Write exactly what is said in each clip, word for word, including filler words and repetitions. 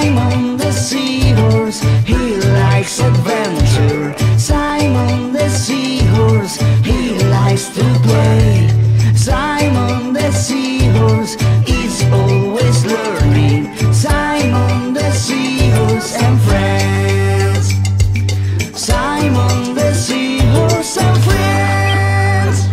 Simon the Seahorse, he likes adventure. Simon the Seahorse, he likes to play. Simon the Seahorse is always learning. Simon the Seahorse and friends. Simon the Seahorse and friends.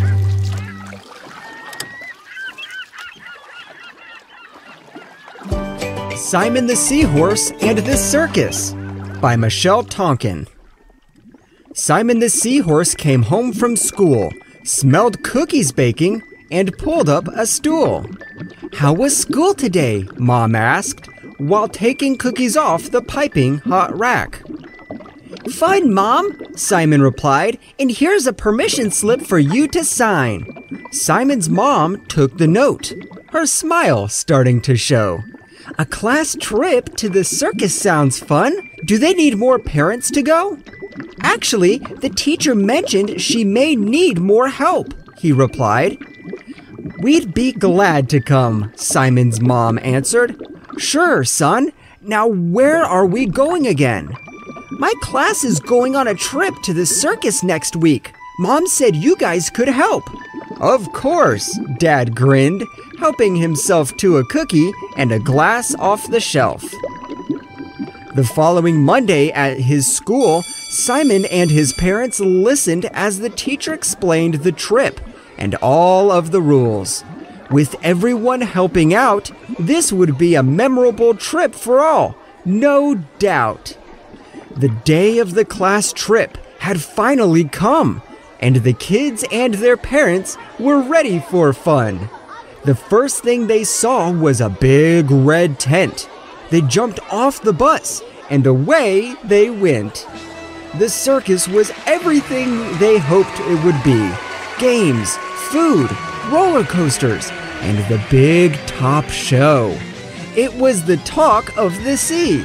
Simon the Seahorse and the Circus by Michelle Tonkin. Simon the Seahorse came home from school, smelled cookies baking, and pulled up a stool. "How was school today?" Mom asked, while taking cookies off the piping hot rack. "Fine, Mom," Simon replied, "and here's a permission slip for you to sign." Simon's mom took the note, her smile starting to show. "A class trip to the circus sounds fun. Do they need more parents to go?" "Actually, the teacher mentioned she may need more help," he replied. "We'd be glad to come," Simon's mom answered. "Sure, son. Now where are we going again?" "My class is going on a trip to the circus next week. Mom said you guys could help." "Of course," Dad grinned, helping himself to a cookie and a glass off the shelf. The following Monday at his school, Simon and his parents listened as the teacher explained the trip and all of the rules. With everyone helping out, this would be a memorable trip for all, no doubt. The day of the class trip had finally come, and the kids and their parents were ready for fun. The first thing they saw was a big red tent. They jumped off the bus, and away they went. The circus was everything they hoped it would be. Games, food, roller coasters, and the big top show. It was the talk of the sea.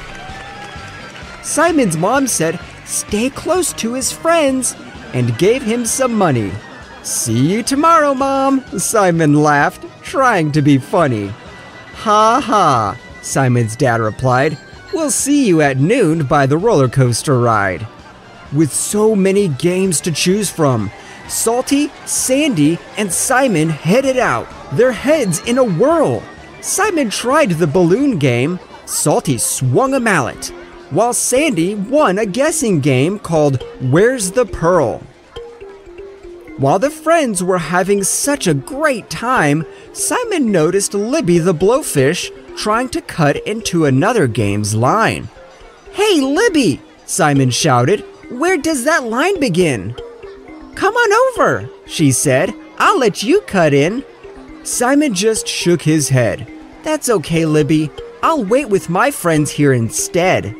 Simon's mom said, "Stay close to his friends," and gave him some money. "See you tomorrow, Mom," Simon laughed, trying to be funny. "Ha ha," Simon's dad replied. "We'll see you at noon by the roller coaster ride." With so many games to choose from, Salty, Sandy, and Simon headed out, their heads in a whirl. Simon tried the balloon game. Salty swung a mallet, while Sandy won a guessing game called Where's the Pearl? While the friends were having such a great time, Simon noticed Libby the blowfish trying to cut into another game's line. "Hey, Libby," Simon shouted, "where does that line begin?" "Come on over," she said. "I'll let you cut in." Simon just shook his head. "That's okay, Libby. I'll wait with my friends here instead."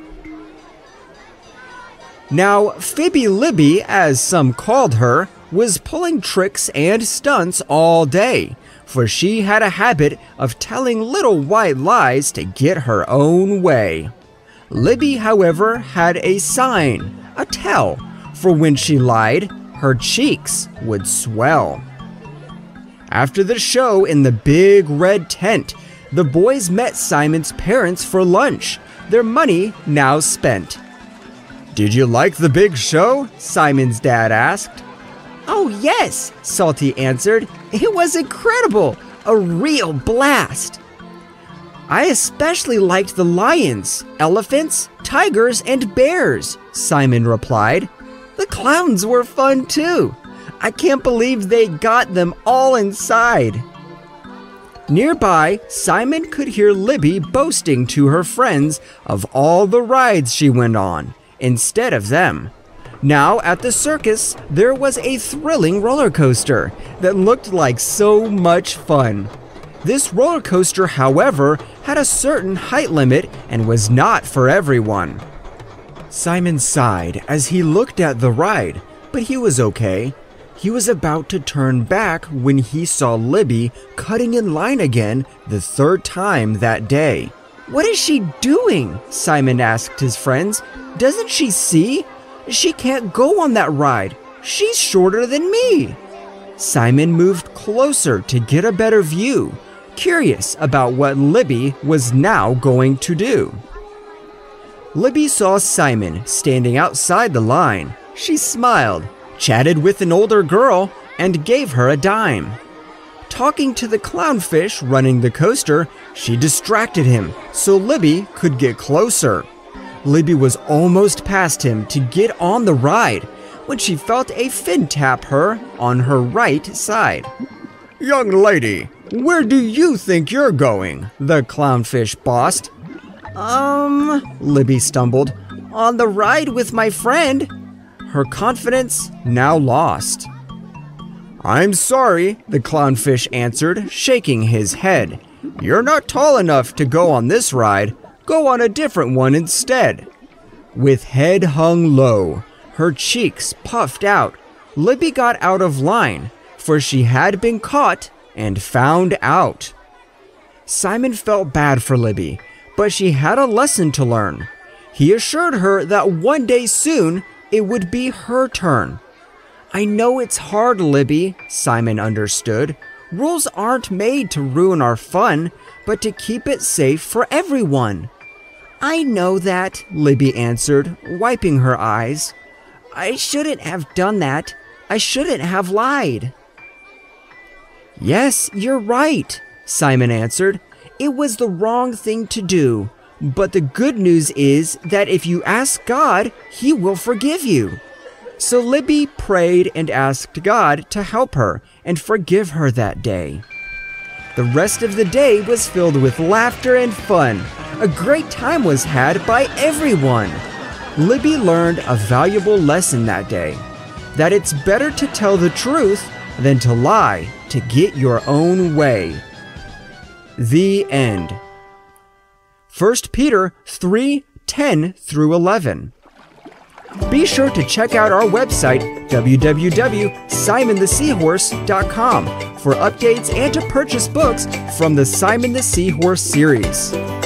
Now, Fibby Libby, as some called her, was pulling tricks and stunts all day, for she had a habit of telling little white lies to get her own way. Libby, however, had a sign, a tell, for when she lied, her cheeks would swell. After the show in the big red tent, the boys met Simon's parents for lunch, their money now spent. "Did you like the big show?" Simon's dad asked. "Oh yes," Salty answered. "It was incredible, a real blast." "I especially liked the lions, elephants, tigers, and bears," Simon replied. "The clowns were fun too. I can't believe they got them all inside." Nearby, Simon could hear Libby boasting to her friends of all the rides she went on, instead of them. Now at the circus, there was a thrilling roller coaster that looked like so much fun. This roller coaster, however, had a certain height limit and was not for everyone. Simon sighed as he looked at the ride, but he was okay. He was about to turn back when he saw Libby cutting in line again the third time that day. "What is she doing?" Simon asked his friends. "Doesn't she see? She can't go on that ride. She's shorter than me." Simon moved closer to get a better view, curious about what Libby was now going to do. Libby saw Simon standing outside the line. She smiled, chatted with an older girl, and gave her a dime. Talking to the clownfish running the coaster, she distracted him so Libby could get closer. Libby was almost past him to get on the ride when she felt a fin tap her on her right side. "Young lady, where do you think you're going?" the clownfish bossed. Um, Libby stumbled. "On the ride with my friend." Her confidence now lost. "I'm sorry," the clownfish answered, shaking his head. "You're not tall enough to go on this ride. Go on a different one instead." With head hung low, her cheeks puffed out, Libby got out of line, for she had been caught and found out. Simon felt bad for Libby, but she had a lesson to learn. He assured her that one day soon it would be her turn. "I know it's hard, Libby," Simon understood. "Rules aren't made to ruin our fun, but to keep it safe for everyone." "I know that," Libby answered, wiping her eyes. "I shouldn't have done that. I shouldn't have lied." "Yes, you're right," Simon answered. "It was the wrong thing to do. But the good news is that if you ask God, He will forgive you." So Libby prayed and asked God to help her and forgive her that day. The rest of the day was filled with laughter and fun. A great time was had by everyone. Libby learned a valuable lesson that day, that it's better to tell the truth than to lie to get your own way. The end. First Peter three ten through eleven. Be sure to check out our website, w w w dot simon the seahorse dot com, for updates and to purchase books from the Simon the Seahorse series.